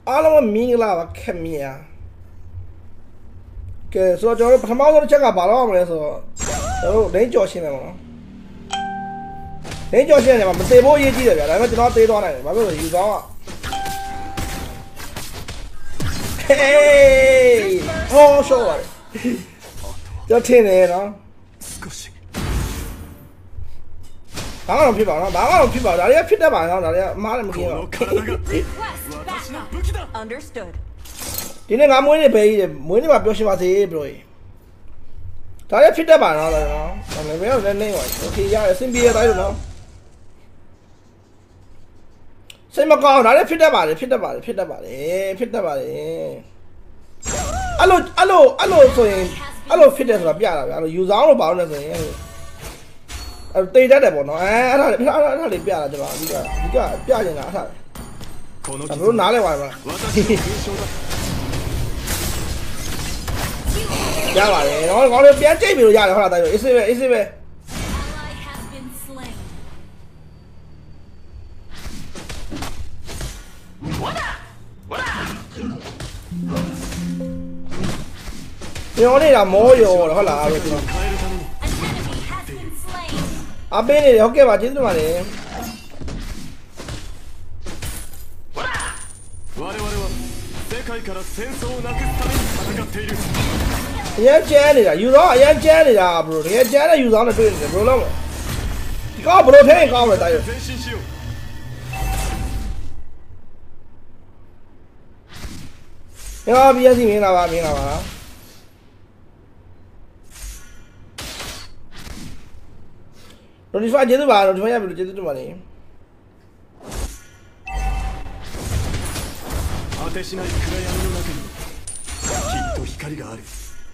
အားလုံးမင်္ဂလာပါခင်ဗျာကဲဆိုတော့ကျွန်တော်တို့ပထမဆုံးတစ်ချက်ကဘာလို့ရမလဲဆိုတော့ကျွန်တော်တို့ဒိန်းကြော်ရှင်းမယ်ပေါ့နော်ဒိန်းကြော်ရှင်းတယ်မှာမသေးဖို့အရေးကြီးတယ်ဗျာဒါပေမဲ့ကျွန်တော်သေးသွားနိုင်တယ်ဘာဖြစ်လို့လဲယူဆောင်ကဟေးဟောရှော့ပါတယ်ကျွန်တော်ထင်တယ်နော်ဘာမှမဖြစ်ပါဘူးနော်ဘာမှမဖြစ်ပါဘူးဒါတွေကဖြစ်တတ်ပါနော်ဒါတွေကအမားလည်းမกินတော့ ဒီနေ့ငါမွေးနေပဲကြီးတယ်မွေးနေမှာပြောရှင်းပါစေဘရိုကြီးဒါလည်းဖြစ်တတ်ပါနော်ဒါနော်ဒါလည်းဘယ်တော့လဲနေပါโอเคရတယ်အဆင်ပြေရတိုင်းလို့နော်စိတ်မကောင်းဒါလည်းဖြစ်တတ်ပါတယ်ဖြစ်တတ်ပါတယ်ဖြစ်တတ်ပါတယ်အဲ့လိုဆိုရင်အဲ့လိုဖြစ်တယ်ဆိုတာပြတာဗျာအဲ့လိုယူဆောင်လို့ပါလို့လဲဆိုရင်အဲ့တိတ်တတ်တယ်ပေါ့နော်အဲ့ဒါလေးပြတာကျွန်တော်အဓိကပြနေတာအဲ့ဒါဘရိုနားလဲပါလားရပါတယ်တော့ကောင်းလေးပြန်ကြိတ်ပြီးလို့ရတယ်ဟုတ်လားတိုက်လို့အေးစေးပဲညောနေတာမောရောဟုတ်လားအဲ့ဒါအပေးနေတယ်ဟုတ်ကဲ့ပါကျေးဇူးတင်ပါတယ်အရင်ကျန်းနေတာယူတော့အရင်ကျန်းနေတာဘရိုတကယ်ကျန်းတဲ့ယူဆောင်နဲ့တွေ့နေတယ်ဘရိုလုံးဒီကောဘရိုထဲကောင်းတယ်တိုက်ရရောပြည့်စီမင်းလာပါnotify ကျေးဇူးပါ notify ရပြီလို့ကျေးဇူးတင်ပါတယ်果てしない暗闇の中にきっと光がある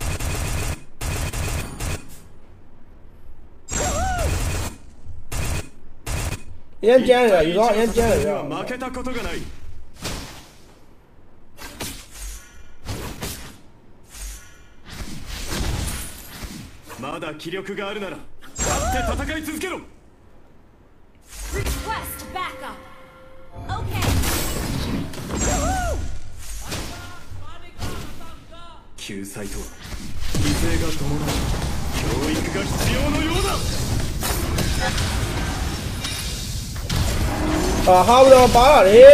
ရန်ကျန်းရယူတော့ရန်ကျန်းရ負けたことがないまだ気力があるなら立って戦い続けろ救済とは犠牲が伴う教育が必要のようだဟာတော့ပါလာတယ်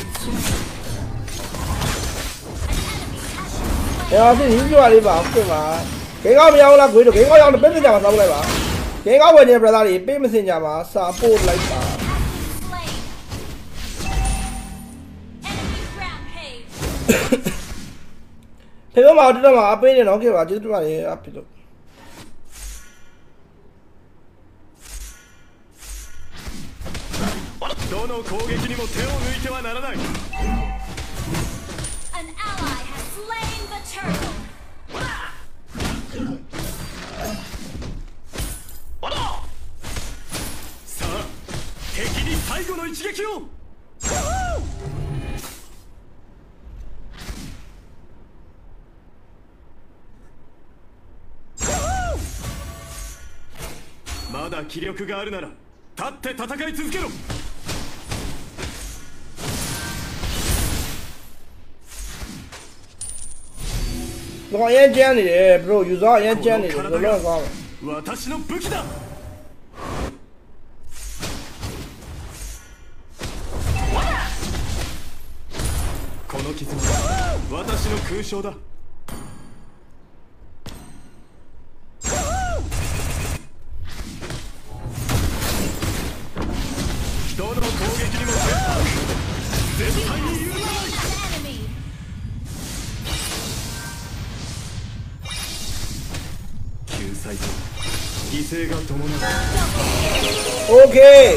ရောစီရင်းကြွားလေးပါဟုတ်ပါဂိမ်းကောင်းမရဘူးလားခွေးတို့ဂိမ်းကောင်းရောက်တော့ပေးမစင်ကြမှာစားဖို့လိုက်ပါဂိမ်းကောင်းဝင်နေ brother တွေပေးမစင်ကြမှာစာပို့လိုက်ပါဖေဖေမောင်တက်မှာအပေးနေတော့ခဲ့ပါကျေးဇူးတင်ပါတယ်အဖေတို့どの攻撃にも手を抜いてはならない An ally has slain the turtle さあ敵に最後の一撃をまだ気力があるなら立って戦い続けろ我也讲你，bro，有啥也讲你，不乱搞。私の武器だ。この傷は私の勲章だ。どの攻撃にも絶対に許さない。犠牲が伴う OK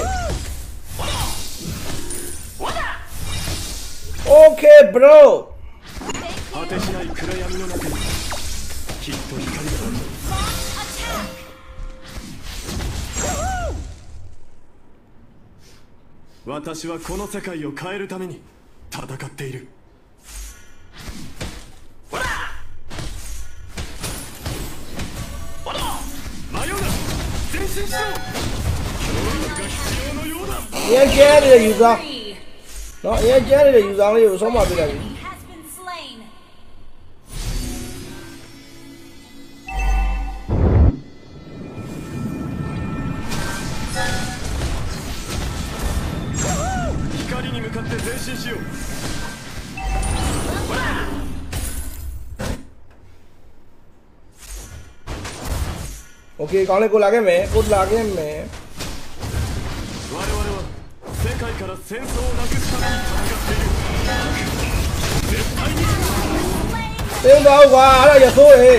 bro 果てしない暗闇の中にきっと光がある私はこの世界を変えるために戦っているရန်ကျဲတယ်ယူသားနော်အရင်ကျန်းနေတဲ့ယူဆောင်လေးကိုဆုံးမပေးလိုက်ပြီ has been slain. 光に向かって前進しようโอเคကောင်းလေးကိုလာခဲ့မယ်ကိုလာခဲ့မယ်我々は世界から戦争をなくすために戦っている絶対にတင်းတော့ကွာအဲ့ဒါရဆိုးလေ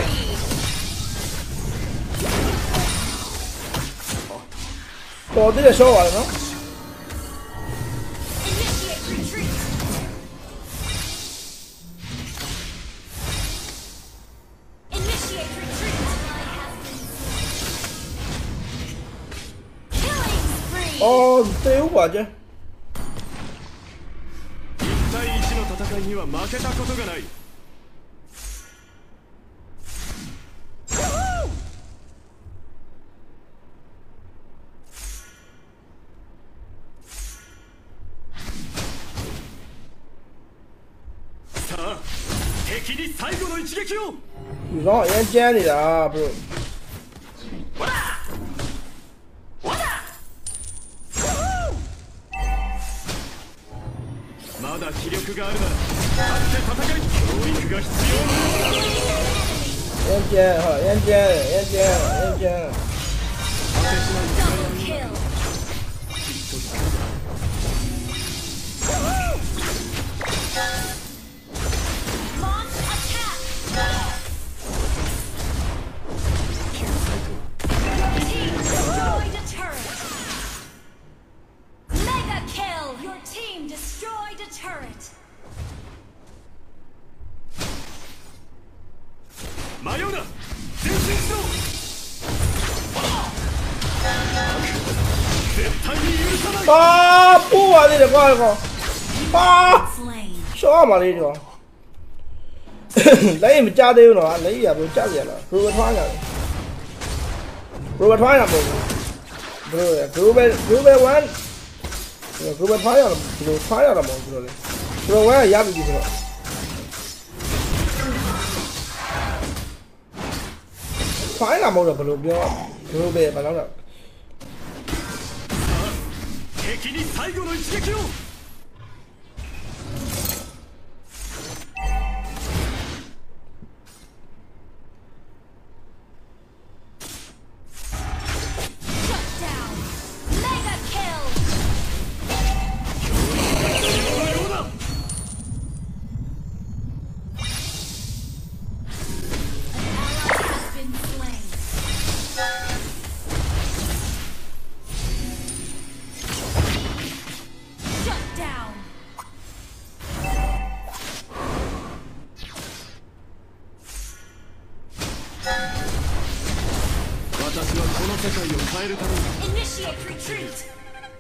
ပေါ်တဲ့ရှော့ပါနော် Initiate retreat. Initiate retreat. Killing spree. အော်တေးဦးပါကျ 1対1の戦いには負けたことがないさあ敵に最後の一撃をယူဆောင်အရင်ကျန်းနေတာဘရိုまだ気力があるなら立って戦い教育が必要အရင်ကျန်းဟုတ်အရင်ကျန်းအရင်ကျန်းအရင်ကျန်း Double kill. Launch attack. Team destroyed a turret. Mega kill. Your team destroyed a turret. 迷うな前進しろ絶対に許さないအာပိုးပါသေးတယ်ကွာကောအာ Slain. ရှော့ပါလေဒီကောင်လက်ရင်မကြသေးဘူးနော်လက်ရဘယ်ကြရလားဘရိုထွားကြတယ်ဘရိုထွားရမှာဘရိုဘယ်1ဘရိုဘယ်ထွားရဘရိုထွားရတာမဟုတ်ဘူးလေဘရိုဝဲရပြီဆိုတော့ထွားရမှာမဟုတ်တော့ဘယ်လိုပြောဘရိုဘယ်ဘာလို့လဲ敵に最後の一撃を Shut down. Mega kill. ようだ Has been slain. Shut down. 私はこの世界を変えるために Initiate retreat.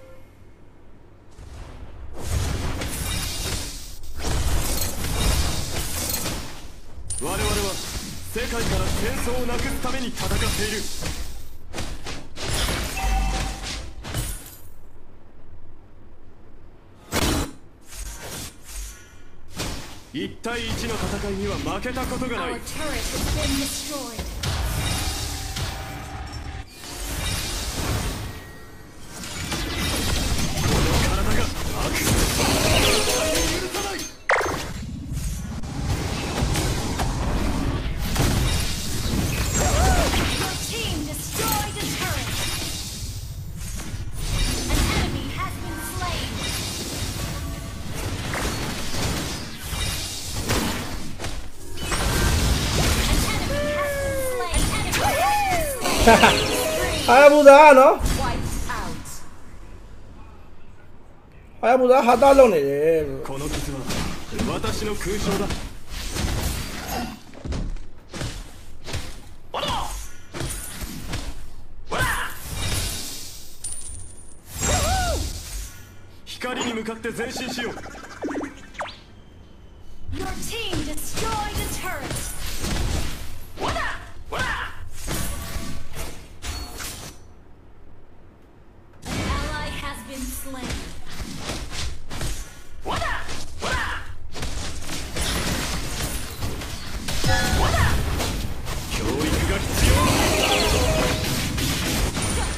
我々は世界から戦争をなくすために戦っている1対1の戦いには負けたことがな Our い turret has been destroyed. この体が悪魔許さない Your team destroyed a turret. An enemy has been slain. An enemy has been slain. An enemy has been slain. ဟာဘူသားနော် Wiped out. ဟာဘူသားဟာတာလုံးနေတယ်この傷は私の勲章だ光に向かって前進しよう Your team destroyed a turret. An ally has been slain.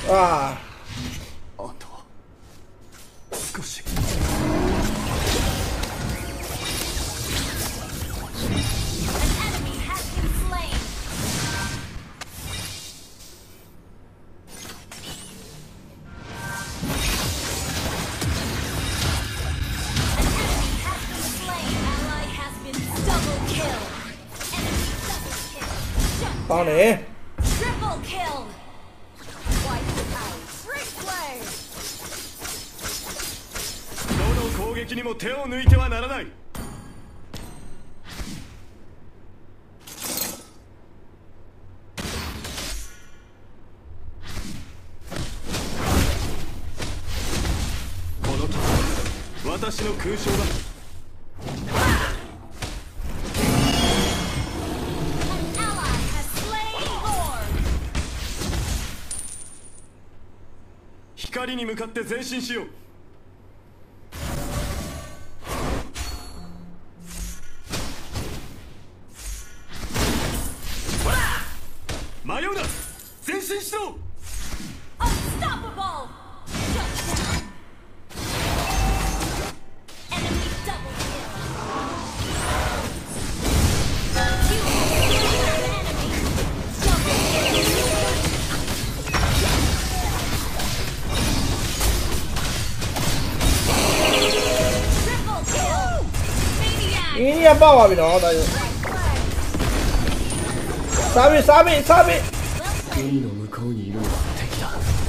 ああと少し。 ကောင်းတယ် Triple kill. Wipe it out. Trick play. どの攻撃にも手を抜いてはならない。この時私の勲章だ。 光に向かって前進しよう。迷うな、前進しろ。 Unstoppable. Shut down. Enemy double kill. You killed an enemy. Double kill. Triple kill. Maniac. အင်းကြီးကပေါက်သွားပြီနော်ဒါကြောင့် စားပြီစားပြီစားပြီ海の向こうにいるのは敵だ。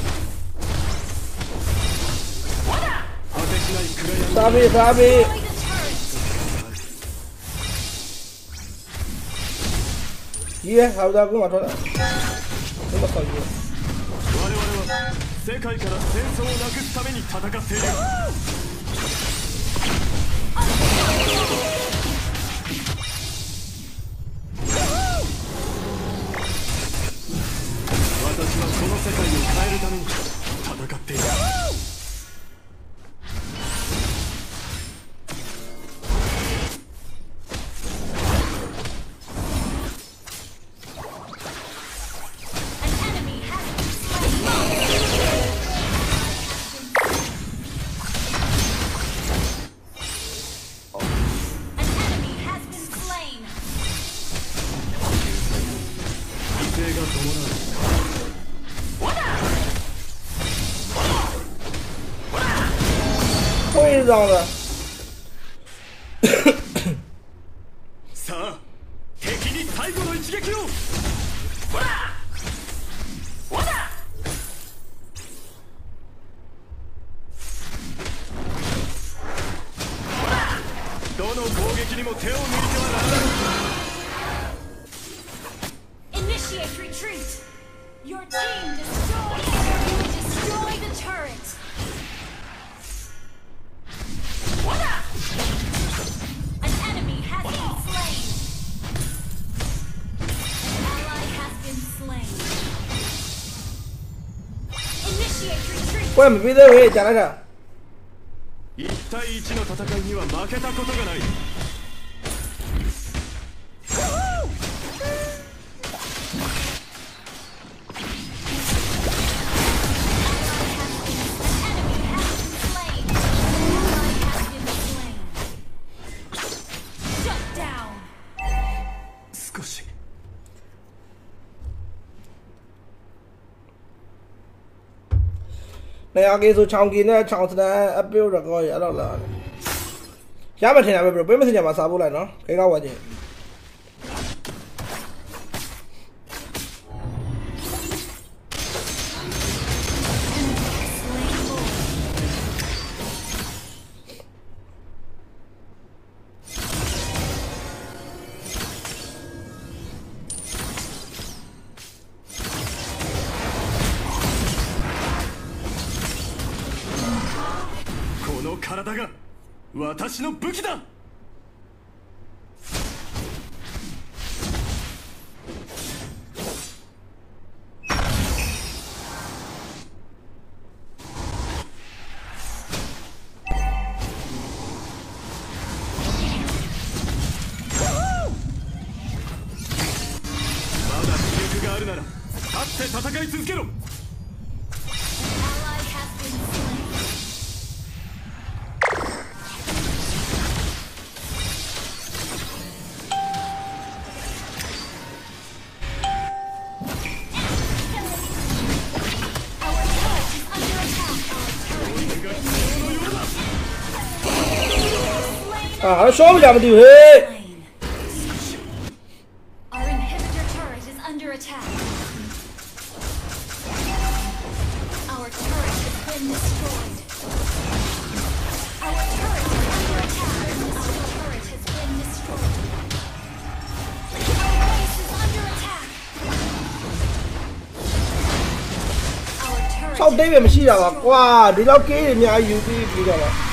果てしない暗闇。 စားပြီစားပြီ Destroy the turret. ကြီးရဲ့ဟာဒါကူမှထွက်လာဒီမှာဆောက်ကြီး我々は世界から戦争をなくすために戦っている。私はこの世界を変えるために戦っている。 An enemy has been slain. An enemy has been slain. 犠牲が伴う。 ကိုယ်ဆောင်လားさあ、敵に最後の一撃を。 どの攻撃にも手を抜いてはならない。 Initiate retreat. Your team destroy the turret. An enemy has been slain. An ally has been slain. Initiate retreat. ကိုယ်မပြီးသေးဘူးကြာလိုက်တာ 1対1の戦いには負けたことがない。 少し。 နေရာကြီးဆိုချောင်းကြီးနဲ့ချောင်းစတန်အပြုတ်ရကောရတော့လားရမထင်တာပဲဘရိုပေးမစင်ကြမှာစားဖို့လိုက်နော်ခေကောက်ဝချင်းこの体が私の武器だ。 まだ気力があるなら立って戦い続けろ。 啊，小不家不丢嘿。 Our inhibitor turret is under attack. Our turret has been destroyed. Our turret is under attack. Our turret has been destroyed. Our base is under attack. Our turret 超低也没戏了吧？哇，你老给人家有比比了吧？